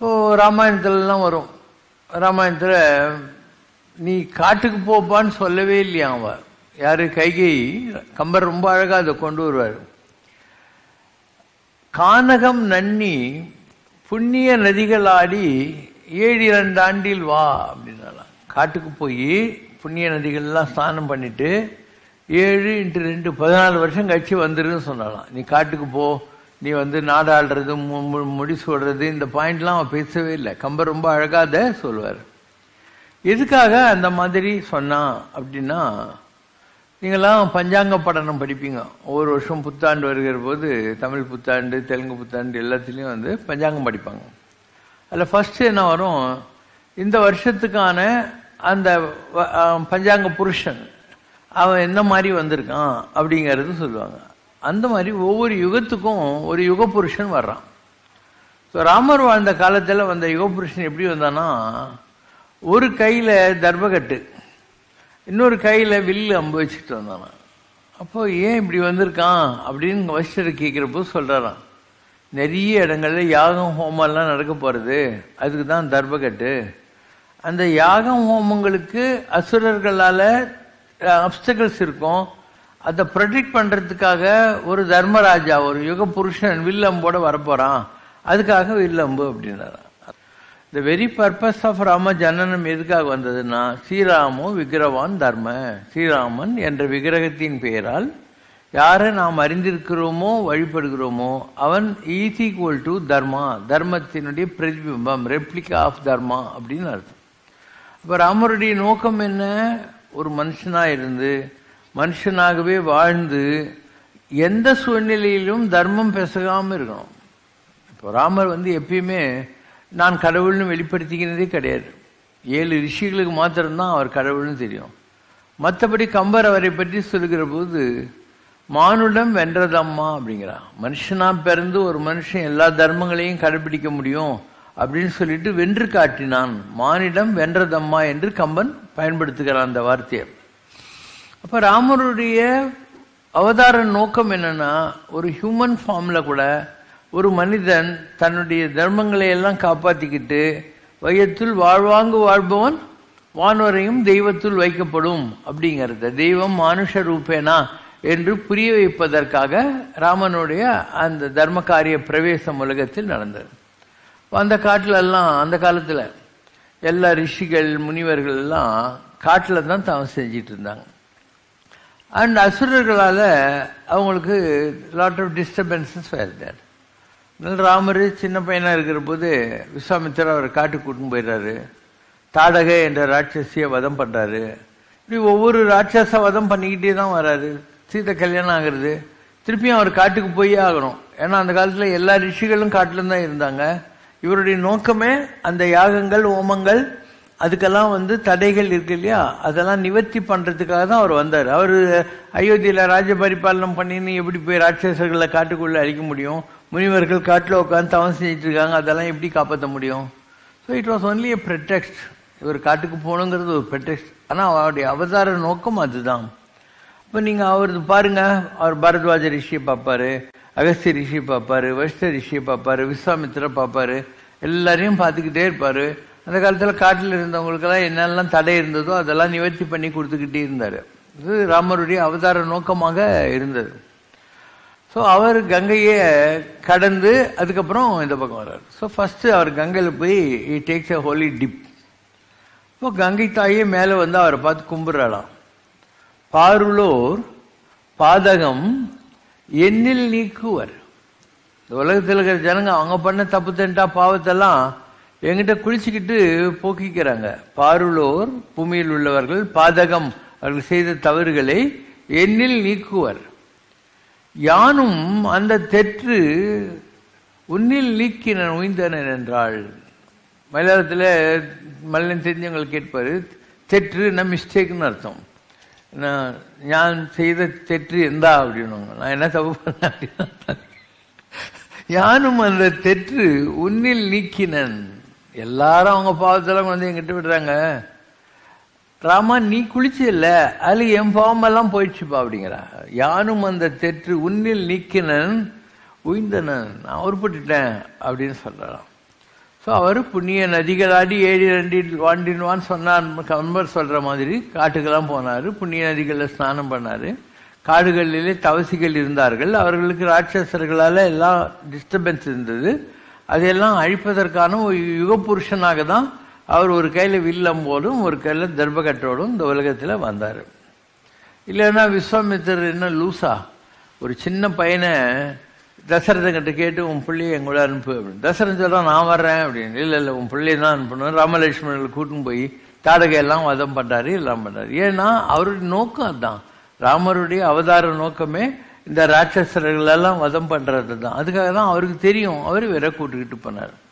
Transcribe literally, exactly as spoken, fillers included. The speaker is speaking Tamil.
இப்போது ராமாயணத்துலலாம் வரும். ராமாயணத்தில் நீ காட்டுக்கு போப்பான்னு சொல்லவே இல்லையா அவன் யார்? கைகை. கம்பர் ரொம்ப அழகாக அதை கொண்டு வருவார். கானகம் நன்னி புண்ணிய நதிகள் ஆடி ஏழு இரண்டு ஆண்டில் வா அப்படின்னாலாம். காட்டுக்கு போய் புண்ணிய நதிகள்லாம் ஸ்நானம் பண்ணிட்டு ஏழு இன்ட்டு ரெண்டு பதினாலு வருஷம் கழிச்சு வந்துருன்னு சொன்னாலாம். நீ காட்டுக்கு போ, நீ வந்து நாடாளுறது முடி சொல்றது இந்த பாயிண்ட்லாம் அவன் பேசவே இல்லை. கம்பர் ரொம்ப அழகாக அதை சொல்லுவார். எதுக்காக அந்த மாதிரி சொன்னான் அப்படின்னா, நீங்களாம் பஞ்சாங்க படனம் படிப்பீங்க. ஒவ்வொரு வருஷம் புத்தாண்டு வருகிற போது தமிழ் புத்தாண்டு தெலுங்கு புத்தாண்டு எல்லாத்துலேயும் வந்து பஞ்சாங்கம் படிப்பாங்க. அதில் ஃபஸ்ட்டு என்ன வரும், இந்த வருஷத்துக்கான அந்த பஞ்சாங்க புருஷன் அவன் என்ன மாதிரி வந்திருக்கான் அப்படிங்கிறது சொல்லுவாங்க. அந்த மாதிரி ஒவ்வொரு யுகத்துக்கும் ஒரு யுக புருஷன் வர்றான். ஸோ ராமர் வாழ்ந்த காலத்தில் வந்த யுக புருஷன் எப்படி வந்தான்னா, ஒரு கையில் தர்பகட்டு, இன்னொரு கையில் வில்லு அம்பு வச்சுட்டு வந்தானா. அப்போ ஏன் இப்படி வந்திருக்கான் அப்படின்னு வசிஷ்டர் கேட்குறப்போ சொல்கிறாரான், நிறைய இடங்கள்ல யாகம் ஹோமெல்லாம் நடக்க போகிறது, அதுக்கு தான் தர்பகட்டு. அந்த யாகம் ஹோமங்களுக்கு அசுரர்களால் அப்டக்கிள்ஸ் இருக்கும், அதை ப்ரொடெக்ட் பண்ணுறதுக்காக ஒரு தர்மராஜா ஒரு யுக புருஷன் வில்லம்போட வரப்போகிறான், அதுக்காக வில்லம்பு அப்படின்னாரான். The very purpose of Rama ஜனனம் எதுக்காக வந்ததுன்னா, ஸ்ரீராமோ விக்கிரவான் தர்ம, ஸ்ரீராமன் என்ற விக்கிரகத்தின் பெயரால் யாரை நாம் அறிந்திருக்கிறோமோ வழிபடுகிறோமோ அவன் ஈஸ் ஈக்குவல் டு தர்மா, தர்மத்தினுடைய பிரதிபிம்பம், ரெப்ளிகா ஆஃப் தர்மா அப்படின்னு அர்த்தம். இப்போ ராமருடைய நோக்கம் என்ன, ஒரு மனுஷனாக இருந்து மனுஷனாகவே வாழ்ந்து எந்த சூழ்நிலையிலும் தர்மம் பெசகாமல் இருக்கணும். இப்போ ராமர் வந்து எப்பயுமே நான் கடவுள்னு வெளிப்படுத்திக்கிறதே கிடையாது. ஏழு ரிஷிகளுக்கு மாத்திரம்தான் அவர் கடவுள்னு தெரியும். மற்றபடி கம்பர் அவரை பற்றி சொல்லுகிற போது மானுடம் வென்றதம்மா அப்படிங்கிறான். மனுஷனா பிறந்து ஒரு மனுஷன் எல்லா தர்மங்களையும் கடைபிடிக்க முடியும் அப்படின்னு சொல்லிட்டு வென்று காட்டினான். மானிடம் வென்றதம்மா என்று கம்பன் பயன்படுத்துகிறான் அந்த வார்த்தையை. அப்போ ராமருடைய அவதார நோக்கம் என்னன்னா, ஒரு ஹியூமன் ஃபார்ம்ல கூட ஒரு மனிதன் தன்னுடைய தர்மங்களை எல்லாம் காப்பாற்றிக்கிட்டு வையத்துள் வாழ்வாங்கு வாழ்பவன் வானவரையும் தெய்வத்துள் வைக்கப்படும் அப்படிங்கிறத தெய்வம் மானுஷ ரூபேனா என்று புரிய வைப்பதற்காக ராமனுடைய அந்த தர்ம காரிய பிரவேசம் உலகத்தில் நடந்தது. அந்த காட்டிலெல்லாம் அந்த காலத்தில் எல்லா ரிஷிகள் முனிவர்கள் எல்லாம் காட்டில் தான் தவம் செஞ்சிட்டு இருந்தாங்க. அண்ட் அசுரர்களால் அவங்களுக்கு லாட் ஆஃப் டிஸ்டர்பன்சஸ் வருதார். ராமர் சின்ன பையனாக இருக்கிற போது விஸ்வாமித்திரர் அவர் காட்டுக்கு கூட்டின்னு போயிடுறாரு. தாடக என்ற ராட்சசியை வதம் பண்ணுறாரு. இப்படி ஒவ்வொரு ராட்சச வதம் பண்ணிக்கிட்டே தான் வர்றாரு. சீதை கல்யாணம் ஆகிறது, திருப்பியும் அவர் காட்டுக்கு போயே ஆகணும். ஏன்னா அந்த காலத்தில் எல்லா ரிஷிகளும் காட்டில் தான் இருந்தாங்க. இவருடைய நோக்கமே அந்த யாகங்கள் ஹோமங்கள் அதுக்கெல்லாம் வந்து தடைகள் இருக்கு இல்லையா, அதெல்லாம் நிவர்த்தி பண்ணுறதுக்காக தான் அவர் வந்தார். அவர் அயோத்தியில் ராஜ பரிபாலனம் பண்ணின்னு எப்படி போய் ராட்சசர்களை காட்டுக்குள்ளே அழிக்க முடியும்? முனிவர்கள் காட்டில் உட்காந்து தவம் செஞ்சுட்டு இருக்காங்க, அதெல்லாம் எப்படி காப்பாற்ற முடியும்? So it was only a pretext. இவர் காட்டுக்கு போகணுங்கிறது ஒரு ப்ரெட்டெக்ஸ்ட். ஆனால் அவருடைய அவதார நோக்கம் அதுதான். இப்போ நீங்கள் அவரது பாருங்கள், அவர் பரத்வாஜ ரிஷியை பார்ப்பாரு, அகஸ்திய ரிஷியை பார்ப்பாரு, வசிஷ்ட ரிஷியை பார்ப்பாரு, விஸ்வாமித்திர பார்ப்பாரு, எல்லாரையும் பார்த்துக்கிட்டே இருப்பார். அந்த காலத்தில் காட்டில் இருந்தவங்களுக்கெல்லாம் என்னெல்லாம் தடை இருந்ததோ அதெல்லாம் நிவர்த்தி பண்ணி கொடுத்துக்கிட்டே இருந்தார். இது ராமருடைய அவதார நோக்கமாக இருந்தது. ஸோ அவர் கங்கையை கடந்து அதுக்கப்புறம் இந்த பக்கம் வர்றார். ஸோ ஃபஸ்ட்டு அவர் கங்கையில் போய் he takes a holy dip. இப்போ கங்கை தாயே மேலே வந்து அவரை பார்த்து கும்பிட்றாளாம். பாருளோர் பாதகம் எண்ணில் நீக்குவர். இந்த உலகத்தில் இருக்கிற ஜனங்க அவங்க பண்ண தப்பு தண்டா பாவத்தெல்லாம் எங்கிட்ட குளிச்சுக்கிட்டு போக்கிக்கிறாங்க. பாருளோர் பூமியில் உள்ளவர்கள் பாதகம் அவர்கள் செய்த தவறுகளை எண்ணில் நீக்குவர். யானும் அந்த தெற்று உன்னில் நீக்கினன் உய்ந்தனன் என்றாள். மலையாளத்தில் மலையாளம் தெரிஞ்சவங்களுக்கு கேட்பாரு, தெற்றுன்னா மிஸ்டேக்னு அர்த்தம். நான் ஞான் செய்த தெற்று எந்தா அப்படின்னுவாங்க. நான் என்ன தப்பு பண்ண அப்படின்னா, யானும் அந்த தெற்று உன்னில் நீக்கினன். எல்லாரும் அவங்க பாவத்தெல்லாம் வந்து எங்கிட்ட விடுறாங்க. ராமா நீ குளிச்சு இல்ல, அதுல என் பாவமெல்லாம் போயிடுச்சுப்பா அப்படிங்கிறா. யானும் அந்த தெற்று உன்னில் நீக்கினன் உய்ந்தனன், நான் உருப்பட்டுட்டேன் அப்படின்னு சொல்றான். ஸோ அவர் புண்ணிய நதிகளாடி ஏழி ரெண்டில் வாண்டின்வான்னு சொன்னார். கம்பர் சொல்கிற மாதிரி காட்டுக்கெல்லாம் போனார், புண்ணிய நதிகளில் ஸ்நானம் பண்ணார். காடுகளிலே தவசிகள் இருந்தார்கள், அவர்களுக்கு ராட்சசர்களால் எல்லாம் டிஸ்டர்பன்ஸ் இருந்தது. அதையெல்லாம் அழிப்பதற்கான ஒரு யுக புருஷனாக தான் அவர் ஒரு கையில் வில்லம்போடும் ஒரு கையில் தர்பகட்டோடும் இந்த உலகத்தில் வந்தார். இல்லைன்னா விஸ்வாமித்திரர் என்ன லூசா, ஒரு சின்ன பையனை தசரதங்கிட்ட கேட்டு உன் பிள்ளையை எங்கூட அனுப்பு அப்படின்னு. தசரதன் சொல்கிறான் நான் வர்றேன் அப்படின்னு. இல்லை இல்லை உன் பிள்ளையை தான் அனுப்பணும். ராமலட்சுமணர்களை கூட்டின்னு போய் தாடகையெல்லாம் வதம் பண்ணுறாரு, எல்லாம் பண்ணுறாரு. ஏன்னா அவருடைய நோக்கம் அதுதான். ராமருடைய அவதார நோக்கமே இந்த ராட்சசர்களெல்லாம் வதம் பண்ணுறது தான். அதுக்காக தான் அவருக்கு தெரியும், அவர் வேற கூட்டுக்கிட்டு போனார்.